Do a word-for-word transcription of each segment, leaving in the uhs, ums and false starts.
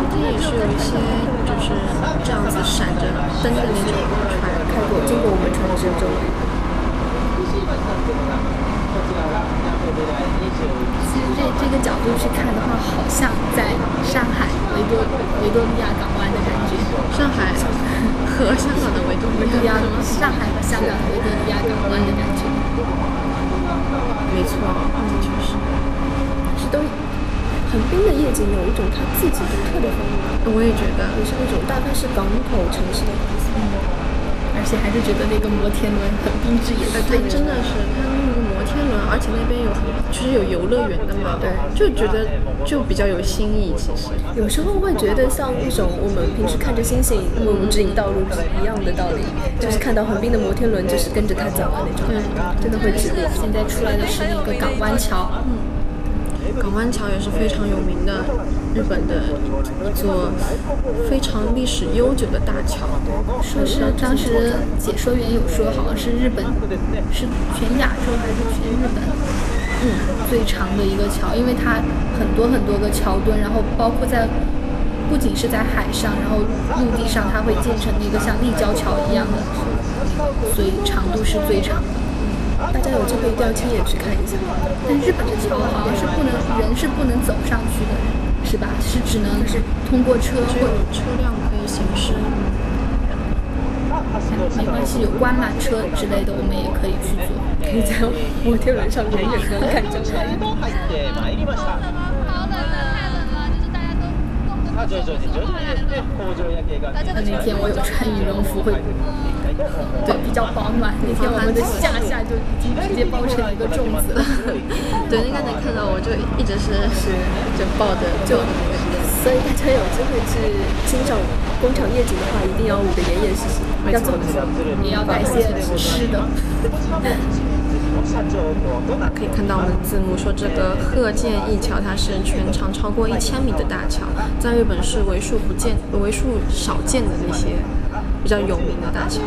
这也是有一些就是这样子闪着灯的那种船开过经过我们船只周围。 其实这这个角度去看的话，好像在上海维多维多利亚港湾的感觉。 上海和香港的维多利亚， 上海和香港的维多利亚港湾的感觉。 没错，的确是。 是都横滨的夜景有一种它自己独特的风格。 我也觉得， 也是那种大概是港口城市的风色。 而且还是觉得那个摩天轮很宾至也哎，对，真的是它那个摩天轮，而且那边有很其实有游乐园的嘛， 对， 就觉得就比较有新意。其实有时候会觉得像一种我们平时看着星星为我们指引道路是一样的道理，就是看到横滨的摩天轮就是跟着它走的那种， 对， 真的会指路。 现在出来的是那个港湾桥， 嗯，港湾桥也是非常有名的，日本的一座非常历史悠久的大桥。 说是当时解说员有说，好像是日本，是全亚洲还是全日本，嗯，最长的一个桥，因为它很多很多个桥墩，然后包括在不仅是在海上，然后陆地上它会建成那个像立交桥一样的，所以长度是最长的。 大家有机会一定要亲眼去看一下。 但日本的桥好像是不能人是不能走上去的，是吧？是只能是通过车或者车辆可以行驶。 没关系，有观览车之类的，我们也可以去做， 可以在摩天轮上远远观看着来。 那那天我有穿羽绒服会，对，比较保暖。那天我们的下下就已经直接包成一个粽子了。 对，应该能看到，我就一直是就抱着就那个。 所以大家有机会去欣赏工厂夜景的话，一定要捂得严严实实，要走的时候也要带些吃的。 可以看到我们的字幕说，这个鹤见一桥它是全长超过一千米的大桥，在日本是为数不见、为数少见的那些比较有名的大桥。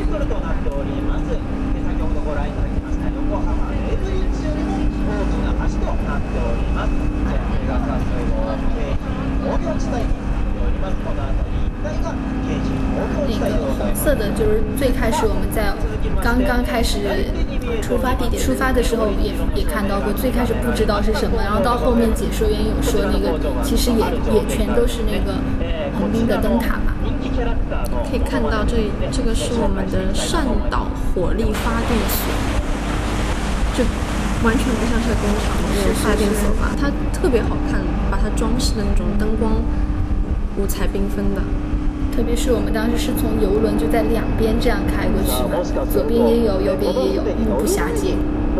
那个红色的，就是最开始我们在刚刚开始出发地点出发的时候也也看到过，最开始不知道是什么，然后到后面解说员有说那个其实也也全都是那个横滨的灯塔嘛。 可以看到这这个是我们的善岛火力发电所，就完全不像是工厂的那种发电所吧，它特别好看，把它装饰的那种灯光五彩缤纷的。 特别是我们当时是从游轮就在两边这样开过去嘛，左边也有，右边也有，目不暇接。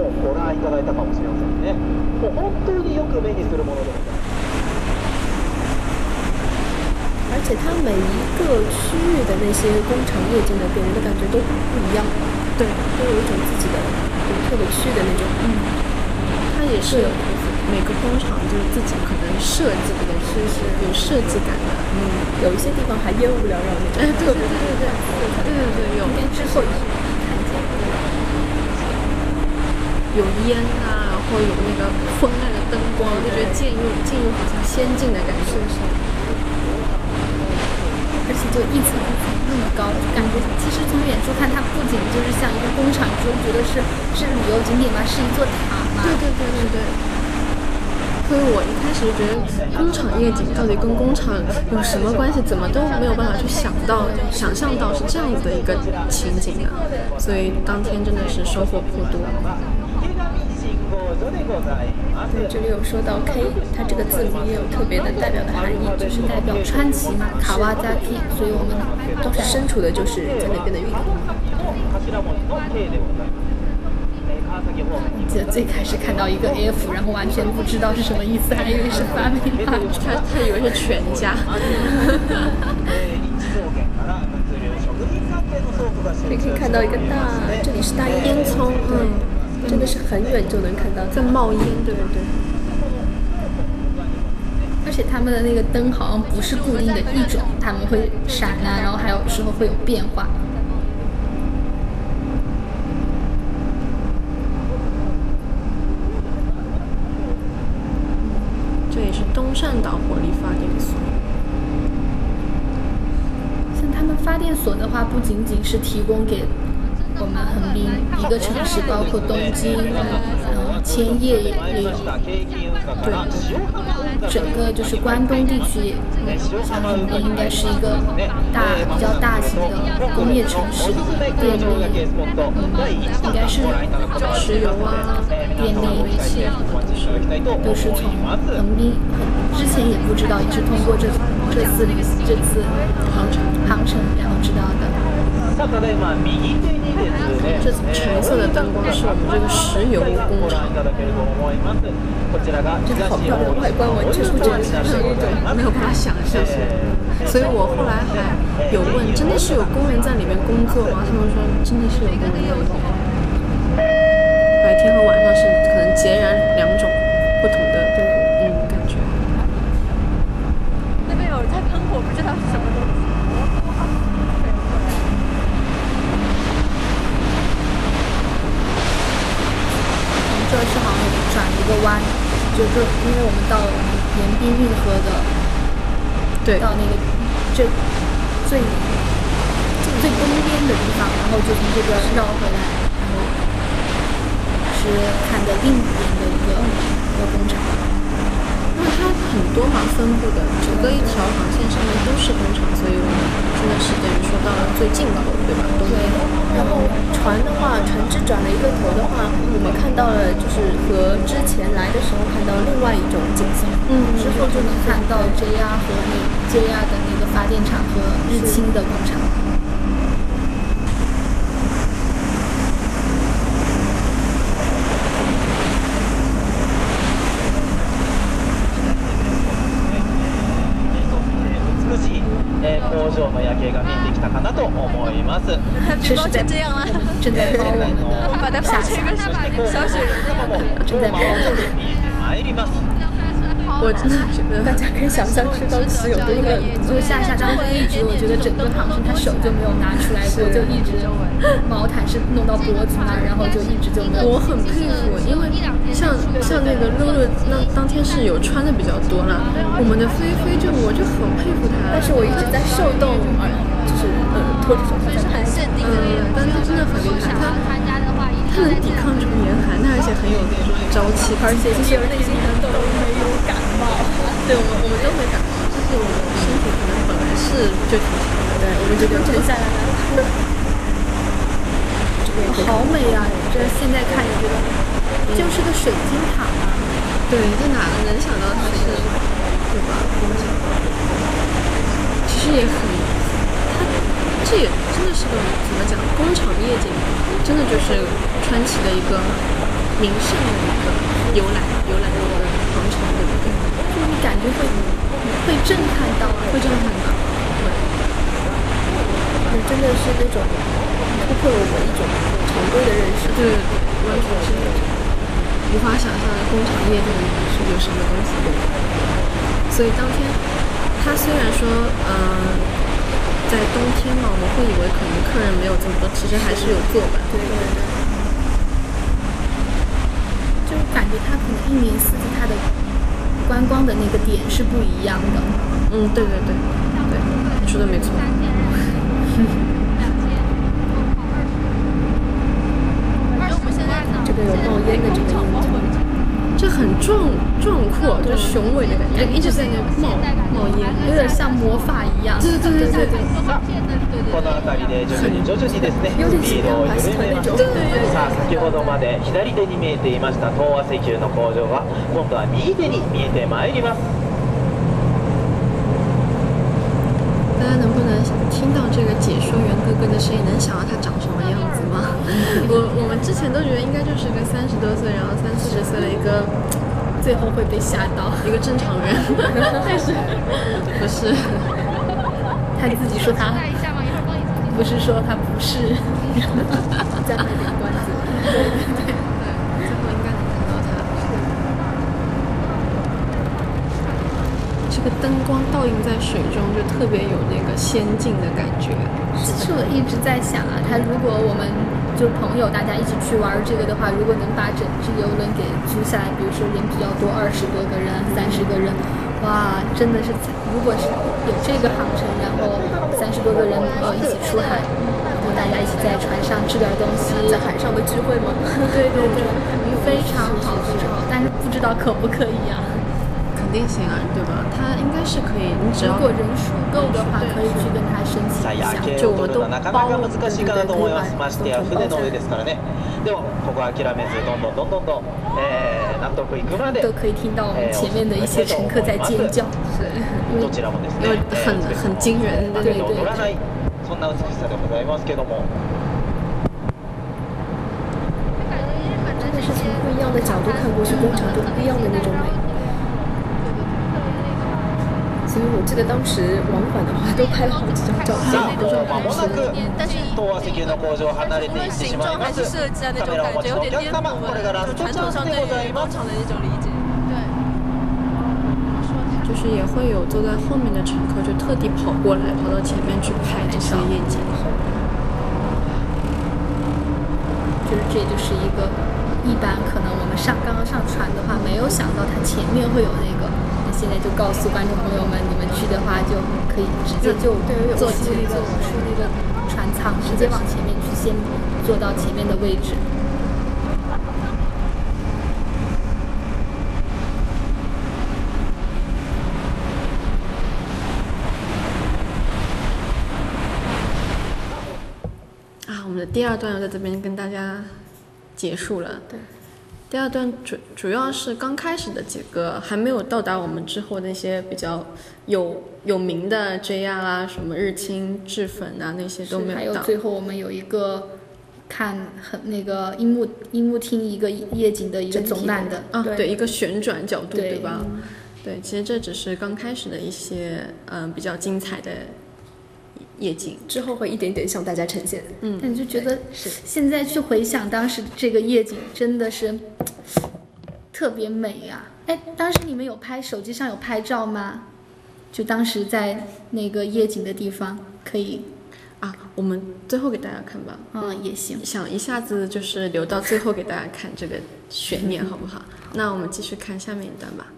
而且它每一个区域的那些工厂夜景的给人的感觉都不一样， 对， 都有一种自己的独特的区的那种。 嗯，它也是有每个工厂就是自己可能设计的，是是有设计感的。 嗯，有一些地方还烟雾缭绕那种。 哎，对对对对对，对对对有。 应该之后也看见有烟啊，然后有那个昏暗的灯光，就觉得进入进入好像仙境的感觉。是。 而且就一层一层那么高，感觉其实从远处看，它不仅就是像一个工厂，就觉得是是旅游景点嘛，是一座塔嘛。 对对对对对。所以我一开始就觉得工厂夜景到底跟工厂有什么关系，怎么都没有办法去想到、想象到是这样子的一个情景啊！所以当天真的是收获颇多。 对，这里有说到 K， 它这个字母也有特别的代表的含义， 就是代表川崎嘛，卡瓦扎 K， 所以我们当时身处的就是在那边的运河。 我记得最开始看到一个 F， 然后完全不知道是什么意思，还以为是发霉蜡烛， 他他以为是全家。 可以可以看到一个大，这里是大烟囱，嗯，真的是很远就能看到在冒烟，对不对？ 而且他们的那个灯好像不是固定的一种，他们会闪啊，然后还有时候会有变化。 这也是东善岛火力发电所。 们发电所的话，不仅仅是提供给我们横滨一个城市，包括东京、嗯、千叶也也有，对，整个就是关东地区，嗯，像横滨应该是一个大比较大型的工业城市，电力，嗯，应该是石油啊、电力、煤气都是从横滨，之前也不知道，也是通过这这次这次航程航程然后知道的。 这橙色的灯光是我们这个石油工厂， 真的好漂亮，外观完全不觉得是一种没有办法想象。所以我后来还有问，真的是有工人在里面工作吗？他们说真的是有工人在里面。白天和晚上是可能截然两种不同的嗯感觉。 那边有人在喷火，不知道是什么东西。 这是好像转一个弯，就是因为我们到延滨运河的， 对， 到那个这最最东边的地方，然后就从这边绕回来，然后是看的另一边的一个一个工厂。 因为它很多嘛，分布的整个一条航线上面都是工厂，所以我们真的是等于说到了最近口，对吧？ 对。然后船的话，船只转了一个头的话，我们看到了就是和之前来的时候看到另外一种景色。 嗯，之后就能看到 J R 和那 J R 的那个发电厂和日清的工厂。 这是在这样了， 正在包我们的， 把它拍成一个小雪人， 正在包我们。 我真的觉得大家可以想象这当时有多冷， 就是夏夏当时一直，我觉得整个航程他手就没有拿出来过，就一直毛毯是弄到脖子那儿，然后就一直就没有。 我很佩服，因为像像那个露露，那当天是有穿的比较多了，我们的菲菲就我就很佩服她， 但是我一直在受冻而就是呃拖着手， 这是很限定的那种， 但她真的很厉害，她她能抵抗住严寒，她而且很有就是朝气， 而且其实内心很抖，没有感冒。 对，我们我们都会感冒，就是我们身体可能本来是就挺强的，对，我们就沉下来了。 好美啊！这现在看也觉得就是个水晶塔啊。 对，这哪能想到它是，对吧？工厂，其实也很，它这也真的是个怎么讲？工厂夜景，真的就是川崎的一个名胜的一个游览游览的一个航程，对不对？ 就你感觉会会震撼到， 会震撼到， 对，真的是那种突破了我们一种常规的认识， 对对对，完全是那种无法想象的工厂夜景是有什么东西的。所以当天，他虽然说，嗯、呃，在冬天嘛，我们会以为可能客人没有这么多，其实还是有坐满。 对对对。 就感觉它可能一年四季它的观光的那个点是不一样的。 嗯，对对对，对，你说的没错。 这个有冒烟的这个印子， 这很壮壮阔，就是雄伟的感觉，一直在那冒冒烟， 有点像魔法一样。 对对对对对。 この辺りで徐々に徐々にですね、スピードを緩めます。さあ、先ほどまで左手に見えていました東和石油の工場が今度は右手に見えてまいります。 大家能不能听到这个解说员哥哥的声音，能想到他长什么样子吗？我我们之前都觉得应该就是个三十多岁，然后三四十岁的一个， 最后会被吓到一个正常人，但是不是， 他自己说他不是说他不是， 在卖点关子， 对对对，最后应该能看到他。这个灯光倒映在水中，就特别有那个仙境的感觉。 其实我一直在想啊，他如果我们就朋友大家一起去玩这个的话，如果能把整只游轮给租下来，比如说人比较多，二十多个人、三十个人， 哇，真的是，如果是有这个航程，然后三十多个人朋友一起出海，然后大家一起在船上吃点东西， 在海上的聚会吗？ 对对对，非常好，非常好，但是不知道可不可以啊？ 肯定行啊，对吧？它应该是可以，你只要如果人数够的话，可以去跟他申请一下。 就我都なかなか難しいかなと思います。ましてや船の上ですからね。でもここは諦めずどんどんどんどんと、えー、納得いくまで。 都可以听到我们前面的一些乘客在尖叫。 どちらもです因为ね。 很很惊人， 負けて劣らないそんな美しさでございますけども。 真的是从不一样的角度看过去，工厂都不一样的那种美。所以我记得当时往返的话，都拍了好几張照片，都是間もなく東亜石油の工場を離れていってしまいます。カメラをお持ちのお客様、これがラストチャンスでございます。 就是也会有坐在后面的乘客就特地跑过来，跑到前面去拍这些夜景。 就是这就是一个一般可能我们上刚刚上船的话，没有想到它前面会有那个。现在就告诉观众朋友们，你们去的话就可以直接就坐进那个出那个船舱，直接往前面去，先坐到前面的位置。 啊，我们的第二段要在这边跟大家结束了。 对。 第二段主主要是刚开始的几个还没有到达我们之后那些比较有有名的 J R 啊，什么日清、智粉啊，那些都没有到。 还有最后我们有一个看很那个樱木樱木町一个夜景的一个总览的啊，对，一个旋转角度， 对, 对吧？对，其实这只是刚开始的一些嗯、呃、比较精彩的夜景， 之后会一点点向大家呈现。 嗯，但就觉得现在去回想当时这个夜景，真的是特别美呀、啊！哎，当时你们有拍手机上有拍照吗？就当时在那个夜景的地方可以啊，我们最后给大家看吧。 嗯，也行。 想一下子就是留到最后给大家看这个悬念，好不好？那我们继续看下面一段吧。